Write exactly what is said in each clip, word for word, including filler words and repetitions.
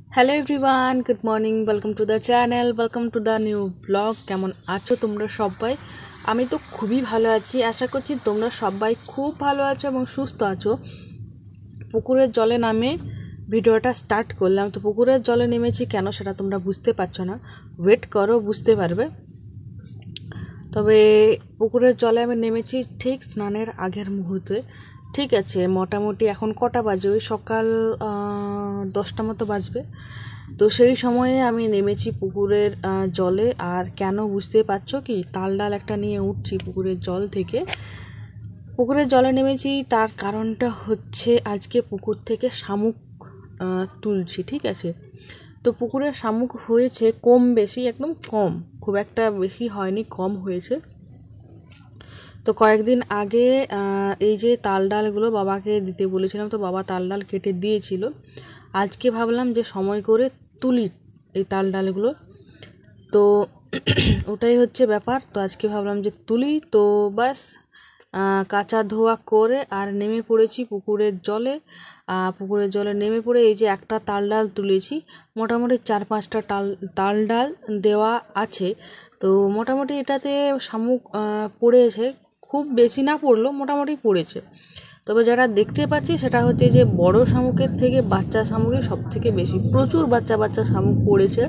Hello everyone, good morning. Welcome to the channel, welcome to the new blog. কেমন আছো তোমরা সবাই? আমি তো খুবই ভালো আছি। আশা করছি তোমরা সবাই খুব ভালো আছো এবং সুস্থ আছো। পুকুরের জলে নামে ভিডিওটা স্টার্ট করলাম। তো পুকুরের জলে নেমেছি কেন সেটা তোমরা বুঝতে পারছো না, ওয়েট করো, বুঝতে পারবে। তবে পুকুরের জলে আমি নেমেছি ঠিক স্নানের আগের মুহূর্তে। ঠিক আছে, মোটামুটি এখন কটা বাজে? ওই সকাল দশটা মতো বাজবে। তো সেই সময়ে আমি নেমেছি পুকুরের জলে। আর কেন বুঝতে পারছো কি, তাল ডাল একটা নিয়ে উঠছি পুকুরের জল থেকে। পুকুরের জলে নেমেছি তার কারণটা হচ্ছে আজকে পুকুর থেকে শামুক তুলছি। ঠিক আছে, তো পুকুরে শামুক হয়েছে কম বেশি, একদম কম, খুব একটা বেশি হয়নি, কম হয়েছে। তো কয়েকদিন আগে এই যে তাল ডালগুলো বাবাকে দিতে বলেছিলাম, তো বাবা তাল ডাল কেটে দিয়েছিল। আজকে ভাবলাম যে সময় করে তুলি এই তাল ডালগুলো, তো ওটাই হচ্ছে ব্যাপার। তো আজকে ভাবলাম যে তুলি, তো বাস কাঁচা ধোয়া করে আর নেমে পড়েছি পুকুরের জলে। পুকুরের জলে নেমে পড়ে এই যে একটা তাল ডাল তুলেছি। মোটামুটি চার পাঁচটা তাল তাল ডাল দেওয়া আছে। তো মোটামুটি এটাতে শামুক পড়েছে, খুব বেশি না পড়লো, মোটামুটি পড়েছে। তবে যারা দেখতে পাচ্ছি সেটা হচ্ছে যে বড় শামুকের থেকে বাচ্চা শামুকই সব থেকে বেশি, প্রচুর বাচ্চা বাচ্চা শামুক পড়েছে।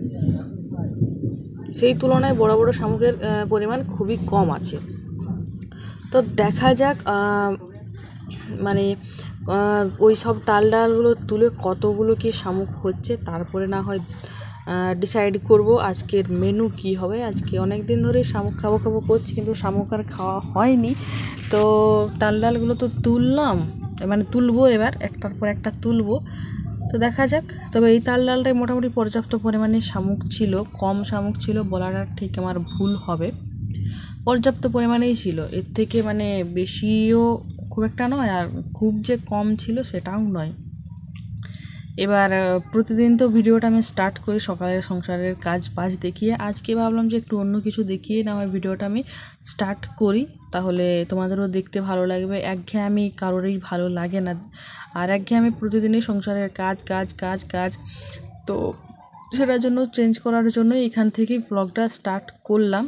সেই তুলনায় বড় বড় শামুকের পরিমাণ খুবই কম আছে। তো দেখা যাক মানে ওই সব তাল ডালগুলো তুলে কতগুলো কি শামুক হচ্ছে, তারপরে না হয় ডিসাইড করব আজকের মেনু কি হবে। আজকে অনেক দিন ধরে শামুক খাবো খাবো করছি, কিন্তু শামুক আর খাওয়া হয়নি। তো তাল ডালগুলো তো তুললাম, মানে তুলবো এবার, একটার পর একটা তুলবো। তো দেখা যাক। তবে এই তাল ডালটায় মোটামুটি পর্যাপ্ত পরিমাণে শামুক ছিল, কম শামুক ছিল বলাটা ঠিক আমার ভুল হবে, পর্যাপ্ত পরিমাণেই ছিল। এর থেকে মানে বেশিও খুব একটা নয়, আর খুব যে কম ছিল সেটাও নয়। এবার প্রতিদিন তো ভিডিওটা আমি স্টার্ট করি সকালের সংসারের কাজ বাজ দেখিয়ে। আজকে ভাবলাম যে একটু অন্য কিছু দেখিয়ে না আমার ভিডিওটা আমি স্টার্ট করি, তাহলে তোমাদেরও দেখতে ভালো লাগবে। একঘেয়েমি কারোরই ভালো লাগে না, আর একঘেয়েমি প্রতিদিনই সংসারের কাজ কাজ কাজ কাজ তো সেটার জন্য চেঞ্জ করার জন্য এখান থেকেই ব্লগটা স্টার্ট করলাম।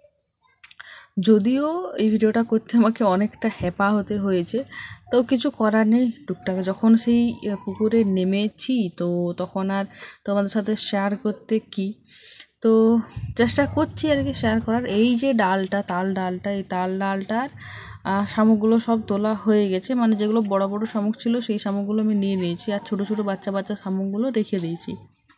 যদিও এই ভিডিওটা করতে আমাকে অনেকটা হ্যাপা হতে হয়েছে, তো কিছু করার নেই। টুকটাক যখন সেই পুকুরে নেমেছি, তো তখন আর তোমাদের সাথে শেয়ার করতে কি, তো চেষ্টা করছি আর কি শেয়ার করার। এই যে ডালটা, তাল ডালটা, এই তাল ডালটার শামুকগুলো সব তোলা হয়ে গেছে, মানে যেগুলো বড় বড় শামুক ছিল সেই শামুকগুলো আমি নিয়ে নিয়েছি, আর ছোট ছোট বাচ্চা বাচ্চা শামুকগুলো রেখে দিয়েছি।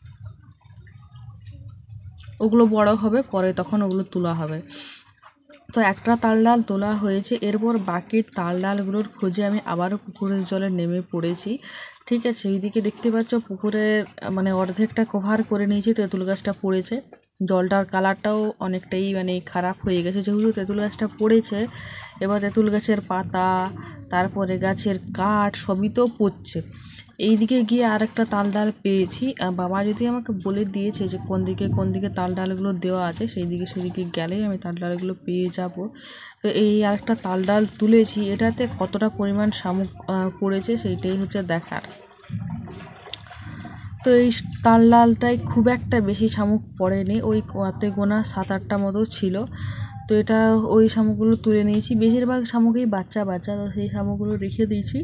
ওগুলো বড় হবে পরে, তখন ওগুলো তোলা হবে। তো একটা তাল ডাল তোলা হয়েছে, এরপর বাকি তাল ডালগুলোর খোঁজে আমি আবারও পুকুরের জলে নেমে পড়েছি। ঠিক আছে, এইদিকে দেখতে পাচ্ছ পুকুরের মানে অর্ধেকটা কভার করে নিয়েছি, তেঁতুল গাছটা পড়েছে। জলটার কালারটাও অনেকটাই মানে খারাপ হয়ে গেছে, যেহেতু তেঁতুল গাছটা পড়েছে। এবার তেঁতুল গাছের পাতা, তারপরে গাছের কাঠ সবই তো পড়ছে। এই দিকে গিয়ে আর একটা তাল ডাল পেয়েছি। বাবা যদি আমাকে বলে দিয়েছে যে কোন দিকে কোন দিকে তাল ডালগুলো দেওয়া আছে, সেই দিকে সেদিকে গেলেই আমি তাল ডালগুলো পেয়ে যাব। তো এই আরেকটা তাল ডাল তুলেছি, এটাতে কতটা পরিমাণ শামুক পড়েছে সেইটাই হচ্ছে দেখার। তো এই তাল ডালটায় খুব একটা বেশি শামুক পড়েনি, ওই হাতে গোনা সাত আটটা মতো ছিল। তো এটা ওই শামুকগুলো তুলে নিয়েছি, বেশিরভাগ শামুকই বাচ্চা বাচ্চা, তো সেই শামুকগুলো রেখে দিয়েছি।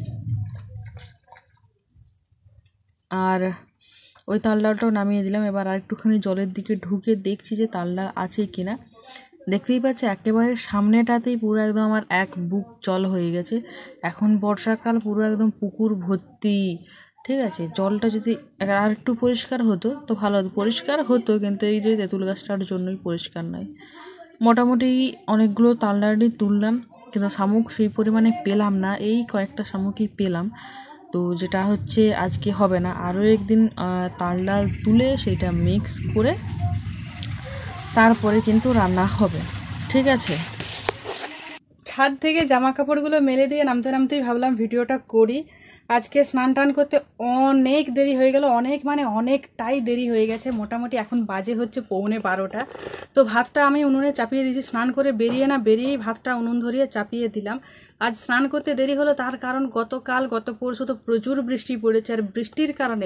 আর ওই তাল ডালটাও নামিয়ে দিলাম। এবার আর একটুখানি জলের দিকে ঢুকে দেখছি যে তাল ডাল আছে কিনা। দেখতেই পাচ্ছি একেবারে সামনেটাতেই পুরো একদম আমার এক বুক জল হয়ে গেছে। এখন বর্ষাকাল, পুরো একদম পুকুর ভর্তি। ঠিক আছে, জলটা যদি আর একটু পরিষ্কার হতো তো ভালো হতো, পরিষ্কার হতো, কিন্তু এই যে তেঁতুল গাছটার জন্যই পরিষ্কার নয়। মোটামুটি অনেকগুলো তাল ডালই তুললাম, কিন্তু শামুক সেই পরিমাণে পেলাম না, এই কয়েকটা শামুকই পেলাম। তো যেটা হচ্ছে আজকে হবে না, আরও একদিন তাল ডাল তুলে সেটা মিক্স করে তারপরে কিন্তু রান্না হবে। ঠিক আছে, ছাদ থেকে জামা কাপড়গুলো মেলে দিয়ে নামতে নামতেই ভাবলাম ভিডিওটা করি। আজকে স্নান টান করতে অনেক দেরি হয়ে গেল, অনেক মানে অনেকটাই দেরি হয়ে গেছে। মোটামুটি এখন বাজে হচ্ছে পৌনে বারোটা। তো ভাতটা আমি উনুনে চাপিয়ে দিয়েছি, স্নান করে বেরিয়ে না বেরিয়েই ভাতটা উনুন ধরিয়ে চাপিয়ে দিলাম। আজ স্নান করতে দেরি হলো, তার কারণ গতকাল গত পরশু তো প্রচুর বৃষ্টি পড়েছে, আর বৃষ্টির কারণে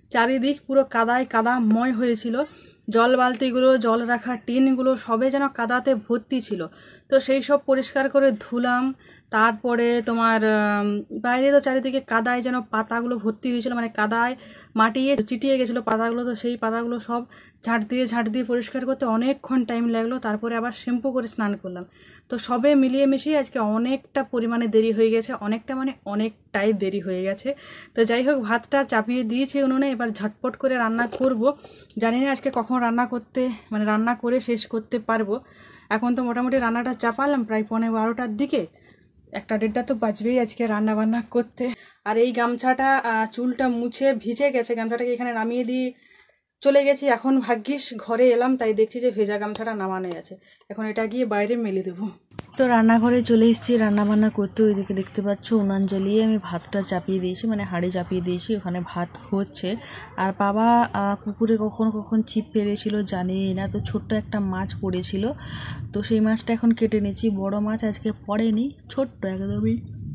চারিদিক পুরো কাদায় কাদাময় হয়েছিল। জল বালতিগুলো, জল রাখা টিনগুলো সবে যেন কাদাতে ভর্তি ছিল। তো সেই সব পরিষ্কার করে ধুলাম। তারপরে তোমার বাইরে তো চারিদিকে কাদায় যেন পাতাগুলো ভর্তি হয়েছিল, মানে কাদায় মাটিয়ে চিটিয়ে গেছিলো পাতাগুলো। তো সেই পাতাগুলো সব ঝাঁট দিয়ে ঝাঁট দিয়ে পরিষ্কার করতে অনেকক্ষণ টাইম লাগলো। তারপরে আবার শ্যাম্পু করে স্নান করলাম। তো সবে মিলিয়ে মিশিয়ে আজকে অনেকটা পরিমাণে দেরি হয়ে গেছে, অনেকটা মানে অনেকটাই দেরি হয়ে গেছে। তো যাই হোক, ভাতটা চাপিয়ে দিয়েছি উনুনে, এবার ঝটপট করে রান্না করব। জানি না আজকে কখন রান্না করতে মানে রান্না করে শেষ করতে পারবো। এখন তো মোটামুটি রান্নাটা চাপালাম প্রায় পনেরো বারোটার দিকে, একটা দেড়টা তো বাজবেই আজকে রান্না বান্না করতে। আর এই গামছাটা চুলটা মুছে ভিজে গেছে, গামছাটাকে এখানে নামিয়ে দিয়ে চলে গেছি। এখন ভাগ্যিস ঘরে এলাম, তাই দেখছি যে ভেজা গামছাটা নামানো আছে। এখন এটা গিয়ে বাইরে মেলে দেবো। তো রান্নাঘরে চলে এসেছি রান্না বান্না করতে। ওইদিকে দেখতে পাচ্ছ উনান জ্বালিয়ে আমি ভাতটা চাপিয়ে দিয়েছি, মানে হাঁড়ি চাপিয়ে দিয়েছি, ওখানে ভাত হচ্ছে। আর বাবা পুকুরে কখন কখন ছিপ পেরেছিল জানি না, তো ছোট্ট একটা মাছ পড়েছিল, তো সেই মাছটা এখন কেটে নিয়েছি। বড় মাছ আজকে পড়েনি, ছোট্ট একদমই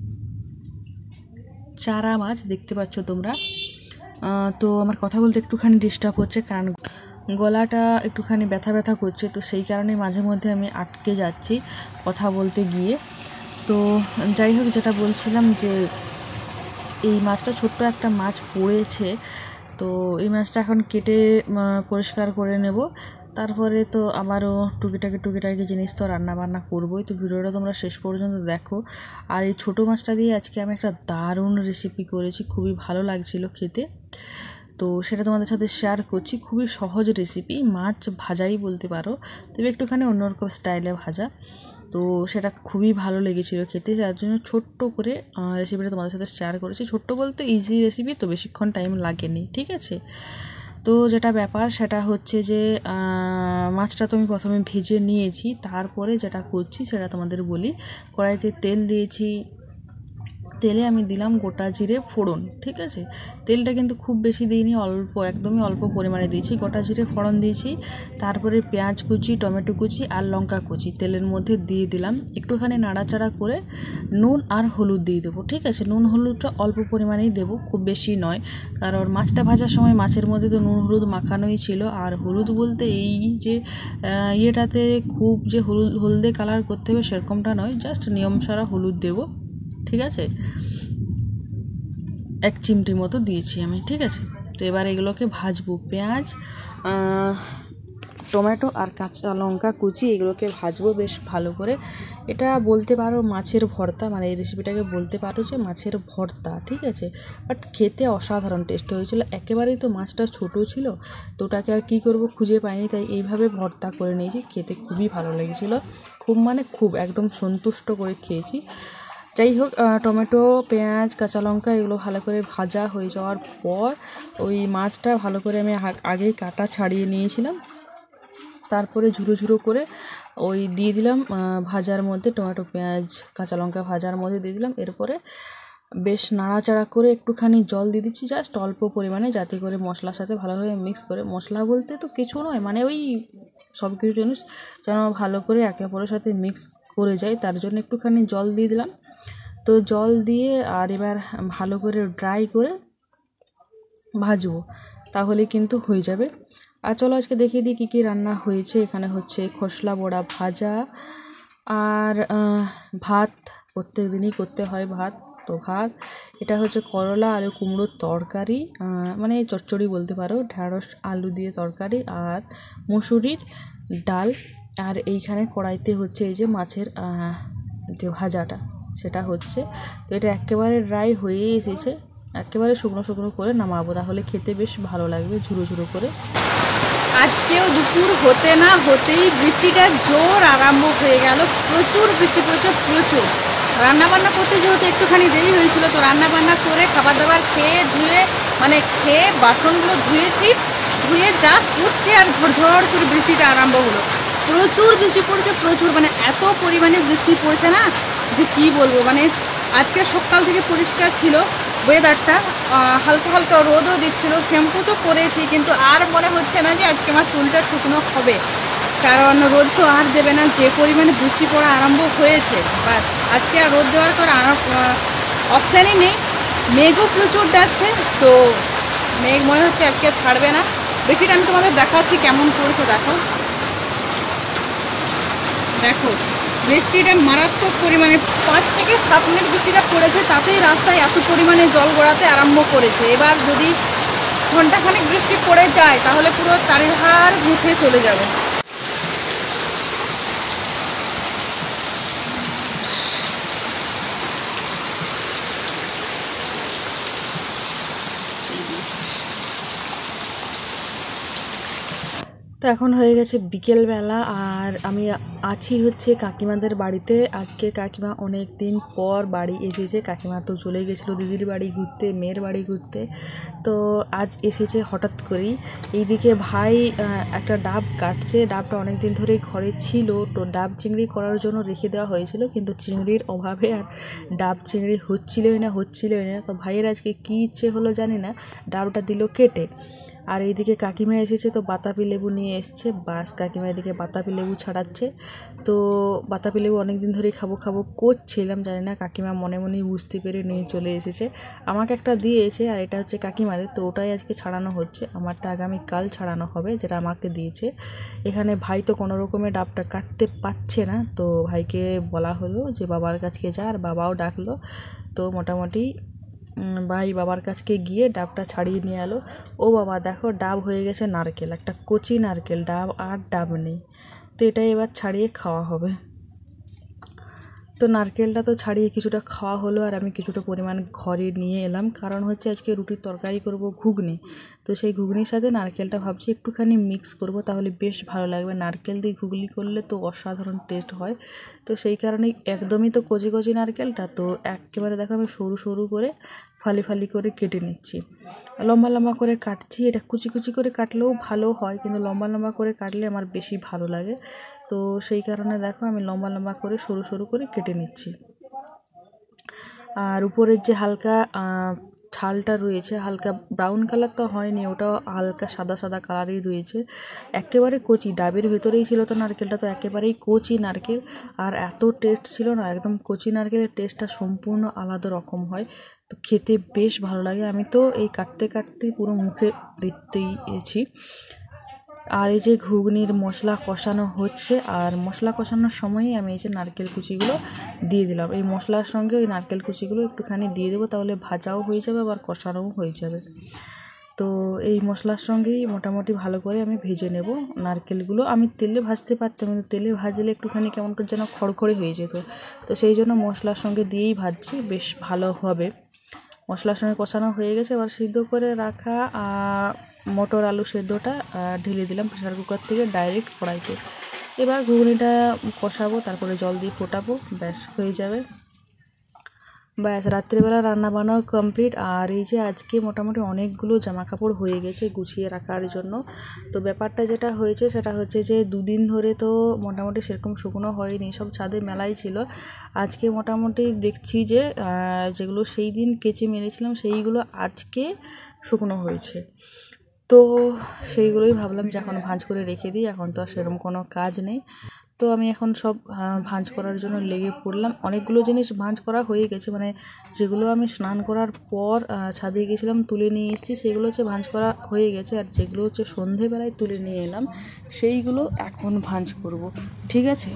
চারা মাছ দেখতে পাচ্ছ তোমরা। তো আমার কথা বলতে একটুখানি ডিস্টার্ব হচ্ছে, কারণ গলাটা একটুখানি ব্যথা ব্যথা করছে, তো সেই কারণে মাঝে মধ্যে আমি আটকে যাচ্ছি কথা বলতে গিয়ে। তো যাই হোক, যেটা বলছিলাম যে এই মাছটা ছোট্ট একটা মাছ পড়েছে, তো এই মাছটা এখন কেটে পরিষ্কার করে নেব। তারপরে তো আবারও টুকিটাকি টুকিটাকি জিনিস তো রান্না বান্না করবোই। তো ভিডিওটা তোমরা শেষ পর্যন্ত দেখো। আর এই ছোটো মাছটা দিয়ে আজকে আমি একটা দারুণ রেসিপি করেছি, খুবই ভালো লাগছিল খেতে, তো সেটা তোমাদের সাথে শেয়ার করছি। খুবই সহজ রেসিপি, মাছ ভাজাই বলতে পারো, তবে একটুখানি অন্যরকম স্টাইলে ভাজা। তো সেটা খুবই ভালো লেগেছিল খেতে, যার জন্য ছোট্ট করে রেসিপিটা তোমাদের সাথে শেয়ার করেছি। ছোট্ট বলতে ইজি রেসিপি, তো বেশিক্ষণ টাইম লাগেনি, ঠিক আছে। তো যেটা ব্যাপার সেটা হচ্ছে যে মাছটা তো আমি প্রথমে ভেজে নিয়েছি, তারপরে যেটা করছি সেটা তোমাদের বলি। কড়াইতে তেল দিয়েছি, তেলে আমি দিলাম গোটা জিরে ফোড়ন, ঠিক আছে। তেলটা কিন্তু খুব বেশি দিইনি, অল্প একদমই অল্প পরিমাণে দিয়েছি। গোটা জিরে ফোড়ন দিয়েছি, তারপরে পেঁয়াজ কুচি, টমেটো কুচি আর লঙ্কা কুচি তেলের মধ্যে দিয়ে দিলাম। একটুখানি নাড়াচাড়া করে নুন আর হলুদ দিয়ে দেবো, ঠিক আছে। নুন হলুদটা অল্প পরিমাণেই দেবো, খুব বেশি নয়, কারণ মাছটা ভাজার সময় মাছের মধ্যে তো নুন হলুদ মাখানোই ছিল। আর হলুদ বলতে এই যে ইয়েটাতে খুব যে হলুদ হলদে কালার করতে হবে সেরকমটা নয়, জাস্ট নিয়ম ছাড়া হলুদ দেবো, ঠিক আছে। এক চিমটি মতো দিয়েছি আমি, ঠিক আছে। তো এবার এগুলোকে ভাজবো, পেঁয়াজ, টমেটো আর কাঁচা লঙ্কা কুচি এগুলোকে ভাজবো বেশ ভালো করে। এটা বলতে পারো মাছের ভর্তা, মানে এই রেসিপিটাকে বলতে পারো যে মাছের ভর্তা, ঠিক আছে। বাট খেতে অসাধারণ টেস্ট হয়েছিল। একেবারেই তো মাছটা ছোটো ছিল, তো ওটাকে আর কী করবো খুঁজে পাইনি, তাই এইভাবে ভর্তা করে নিয়েছি। খেতে খুবই ভালো লেগেছিলো, খুব মানে খুব একদম সন্তুষ্ট করে খেয়েছি। যাই হোক, টমেটো, পেঁয়াজ, কাঁচা লঙ্কা এগুলো ভালো করে ভাজা হয়ে যাওয়ার পর ওই মাছটা ভালো করে আমি আগেই কাটা ছাড়িয়ে নিয়েছিলাম, তারপরে ঝুরো ঝুরো করে ওই দিয়ে দিলাম ভাজার মধ্যে, টমেটো পেঁয়াজ কাঁচা লঙ্কা ভাজার মধ্যে দিয়ে দিলাম। এরপরে বেশ নাড়াচাড়া করে একটুখানি জল দিয়ে দিচ্ছি, জাস্ট অল্প পরিমাণে, যাতে করে মশলার সাথে ভালোভাবে মিক্স করে, মশলা বলতে তো কিছু নয়, মানে ওই সব কিছু জিনিস যেন ভালো করে একে অপরের সাথে মিক্স করে যায়, তার জন্য একটুখানি জল দিয়ে দিলাম। তো জল দিয়ে আর এবার ভালো করে ড্রাই করে ভাজবো, তাহলে কিন্তু হয়ে যাবে। আর চলো আজকে দেখিয়ে দিই কী কী রান্না হয়েছে। এখানে হচ্ছে খসলা বড়া ভাজা আর ভাত, প্রত্যেক দিনই করতে হয় ভাত, তো ভাত। এটা হচ্ছে করলা আলু কুমড়োর তরকারি, মানে চচ্চড়ি বলতে পারো, ঢ্যাঁড়স আলু দিয়ে তরকারি, আর মুসুরির ডাল। আর এইখানে কড়াইতে হচ্ছে এই যে মাছের যে ভাজাটা সেটা হচ্ছে। তো এটা একেবারে ড্রাই হয়ে এসেছে, একেবারে শুকনো শুকনো করে নামাবো, তাহলে খেতে বেশ ভালো লাগবে ঝুরো ঝুরো করে। আজকেও দুপুর হতে না হতেই বৃষ্টিটা জোর আরম্ভ হয়ে গেল, প্রচুর বৃষ্টি পড়েছে, প্রচুর। রান্নাবান্না করতে যেহেতু একটুখানি দেরি হয়েছিল, তো রান্নাবান্না করে খাবার দাবার খেয়ে ধুয়ে মানে খেয়ে বাসনগুলো ধুয়েছি, ধুয়ে জাস্ট উঠছে আর ঝড় করে বৃষ্টিটা আরম্ভ হলো। প্রচুর বৃষ্টি পড়েছে, প্রচুর, মানে এত পরিমাণে বৃষ্টি পড়ছে না যে কী বলবো। মানে আজকে সকাল থেকে পরিষ্কার ছিল ওয়েদারটা, হালকা হালকা রোদও দিচ্ছিল, শ্যাম্পু তো করেছি, কিন্তু আর মনে হচ্ছে না যে আজকে আমার চুলটা শুকনো হবে, কারণ রোদ তো আর দেবে না, যে পরিমাণে বৃষ্টি পড়া আরম্ভ হয়েছে। বাস আজকে আর রোদ দেওয়ার তো অপশানই নেই, মেঘও প্রচুর ডাকছে। তো মেঘ মনে হচ্ছে আজকে ছাড়বে না। বৃষ্টিটা আমি তোমাদের দেখাচ্ছি কেমন পড়েছে। দেখো দেখো বৃষ্টিটা মারাত্মক পরিমাণে, পাঁচ থেকে সাত মিনিট বৃষ্টিটা পড়েছে, তাতেই রাস্তায় এত পরিমাণে জল গড়াতে আরম্ভ করেছে। এবার যদি ঘন্টাখানেক বৃষ্টি পড়ে যায় তাহলে পুরো চারিধার ভেসে চলে যাবে। তো এখন হয়ে গেছে বিকেলবেলা, আর আমি আছি হচ্ছে কাকিমাদের বাড়িতে। আজকে কাকিমা অনেক দিন পর বাড়ি এসেছে। কাকিমা তো চলে গেছিলো দিদির বাড়ি ঘুরতে, মেয়ের বাড়ি ঘুরতে, তো আজ এসেছে হঠাৎ করেই। এইদিকে ভাই একটা ডাব কাটছে। ডাবটা অনেক দিন ধরেই ঘরে ছিল, তো ডাব চিংড়ি করার জন্য রেখে দেওয়া হয়েছিল, কিন্তু চিংড়ির অভাবে আর ডাব চিংড়ি হচ্ছিলই না হচ্ছিলই না তো ভাইয়ের আজকে কী ইচ্ছে হলো জানি না, ডাবটা দিল কেটে। আর এইদিকে কাকিমা এসেছে, তো বাতাবি লেবু নিয়ে এসছে। বাস কাকিমা এদিকে বাতাবি লেবু ছাড়াচ্ছে। তো বাতাবি লেবু অনেক দিন ধরেই খাবো খাবো করছিলাম, জানি না কাকিমা মনে মনেই বুঝতে পেরে নিয়ে চলে এসেছে। আমাকে একটা দিয়েছে, আর এটা হচ্ছে কাকিমাদের, তো ওটাই আজকে ছাড়ানো হচ্ছে। আমারটা আগামীকাল ছাড়ানো হবে, যেটা আমাকে দিয়েছে। এখানে ভাই তো কোনো রকমে ডাবটা কাটতে পারছে না, তো ভাইকে বলা হলো যে বাবার কাছে যা, আর বাবাও ডাকলো। তো মোটামুটি ভাই বাবার কাছকে গিয়ে ডাবটা ছাড়িয়ে নিয়ে এলো। ও বাবা দেখো ডাব হয়ে গেছে নারকেল, একটা কচি নারকেল, ডাব আর ডাব নেই। তো এটাই এবার ছাড়িয়ে খাওয়া হবে। তো নারকেলটা তো ছাড়িয়ে কিছুটা খাওয়া হলো, আর আমি কিছুটা পরিমাণ ঘরে নিয়ে এলাম, কারণ হচ্ছে আজকে রুটির তরকারি করব ঘুগনি। তো সেই ঘুগনির সাথে নারকেলটা ভাবছি একটুখানি মিক্স করব, তাহলে বেশ ভালো লাগবে। নারকেল দিয়ে ঘুগনি করলে তো অসাধারণ টেস্ট হয়। তো সেই কারণেই একদমই তো কচি কচি নারকেলটা, তো একেবারে দেখো আমি সরু সরু করে ফালি ফালি করে কেটে নিচ্ছি। লম্বা লম্বা করে কাটছি। এটা কুচি কুচি করে কাটলেও ভালো হয়, কিন্তু লম্বা লম্বা করে কাটলে আমার বেশি ভালো লাগে। তো সেই কারণে দেখো আমি লম্বা লম্বা করে সরু সরু করে কেটে নিচ্ছি। আর উপরের যে হালকা ছালটা রয়েছে, হালকা ব্রাউন কালার তো হয়নি, ওটাও হালকা সাদা সাদা কালারই রয়েছে। একেবারে কচি, ডাবের ভেতরেই ছিল তো নারকেলটা, তো একেবারেই কচি নারকেল। আর এত টেস্ট ছিল না, একদম কচি নারকেলের টেস্টটা সম্পূর্ণ আলাদা রকম হয়, তো খেতে বেশ ভালো লাগে। আমি তো এই কাটতে কাটতে পুরো মুখে দিতেই এসেছি। আর এই যে ঘুগনির মশলা কষানো হচ্ছে, আর মশলা কষানোর সময়ই আমি এই যে নারকেল কুচিগুলো দিয়ে দিলাম। এই মশলার সঙ্গে ওই নারকেল কুচিগুলো একটুখানি দিয়ে দেবো, তাহলে ভাজাও হয়ে যাবে আবার কষানোও হয়ে যাবে। তো এই মশলার সঙ্গেই মোটামুটি ভালো করে আমি ভেজে নেব নারকেলগুলো। আমি তেলে ভাজতে পারতাম, কিন্তু তেলে ভাজলে একটুখানি কেমন করে যেন খড়খড়ে হয়ে যেত, তো সেই জন্য মশলার সঙ্গে দিয়েই ভাজছি, বেশ ভালো হবে। মশলার সঙ্গে কষানো হয়ে গেছে, এবার সিদ্ধ করে রাখা মটর আলু সেদ্ধটা ঢেলে দিলাম প্রেসার কুকার থেকে ডাইরেক্ট কড়াইতে। এবার ঘুগনিটা কষাবো, তারপরে জল দিয়ে ফোটাবো, ব্যাস হয়ে যাবে। ব্যাস রাত্রিবেলা রান্না বান্নাও কমপ্লিট। আর এই যে আজকে মোটামুটি অনেকগুলো জামা কাপড় হয়ে গেছে গুছিয়ে রাখার জন্য। তো ব্যাপারটা যেটা হয়েছে সেটা হচ্ছে যে দুদিন ধরে তো মোটামুটি সেরকম শুকনো হয়নি, সব ছাদে মেলাই ছিল। আজকে মোটামুটি দেখছি যে যেগুলো সেই দিন কেচে মেরেছিলাম সেইগুলো আজকে শুকনো হয়েছে। তো সেইগুলোই ভাবলাম যে এখন ভাঁজ করে রেখে দিই, এখন তো আর সেরকম কোনো কাজ নেই। তো আমি এখন সব ভাঁজ করার জন্য লেগে পড়লাম। অনেকগুলো জিনিস ভাঁজ করা হয়ে গেছে, মানে যেগুলো আমি স্নান করার পর ছাদে গেছিলাম তুলে নিয়ে এসেছি সেগুলো হচ্ছে ভাঁজ করা হয়ে গেছে, আর যেগুলো হচ্ছে সন্ধেবেলায় তুলে নিয়ে এলাম সেইগুলো এখন ভাঁজ করব, ঠিক আছে।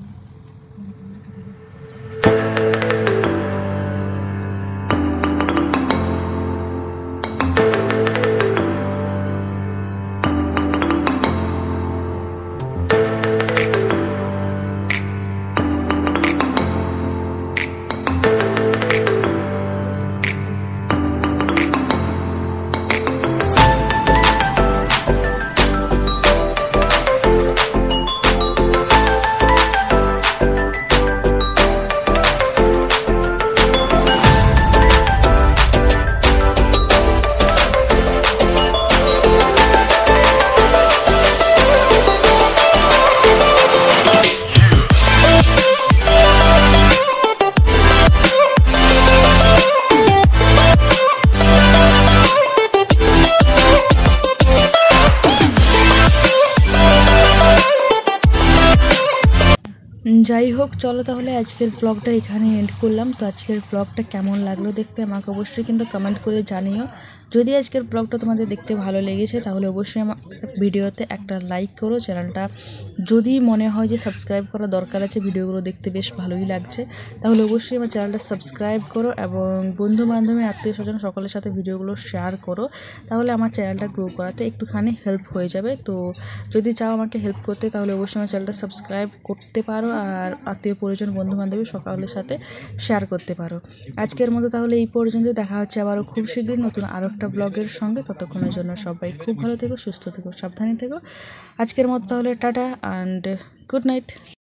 যাই হোক, চলো তাহলে আজকের ব্লগটা এখানে এন্ড করলাম। তো আজকের ব্লগটা কেমন লাগলো দেখতে আমাকে অবশ্যই কিন্তু কমেন্ট করে জানিও। যদি আজকের ব্লগটা তোমাদের দেখতে ভালো লেগেছে তাহলে অবশ্যই আমার ভিডিওতে একটা লাইক করো। চ্যানেলটা যদি মনে হয় যে সাবস্ক্রাইব করা দরকার আছে, ভিডিওগুলো দেখতে বেশ ভালোই লাগছে, তাহলে অবশ্যই আমার চ্যানেলটা সাবস্ক্রাইব করো এবং বন্ধু বান্ধবী আত্মীয় স্বজন সকলের সাথে ভিডিওগুলো শেয়ার করো। তাহলে আমার চ্যানেলটা গ্রো করাতে একটুখানি হেল্প হয়ে যাবে। তো যদি চাও আমাকে হেল্প করতে তাহলে অবশ্যই আমার চ্যানেলটা সাবস্ক্রাইব করতে পারো আর আত্মীয় পরিজন বন্ধু বান্ধবী সকলের সাথে শেয়ার করতে পারো। আজকের মতো তাহলে এই পর্যন্ত, দেখা হচ্ছে আবারও খুব শীঘ্রই নতুন আরও একটা ব্লগের সঙ্গে। ততক্ষণের জন্য সবাই খুব ভালো থেকো, সুস্থ থেকো, সাবধানে থেকো। আজকের মতো তাহলে টাটা অ্যান্ড গুড নাইট।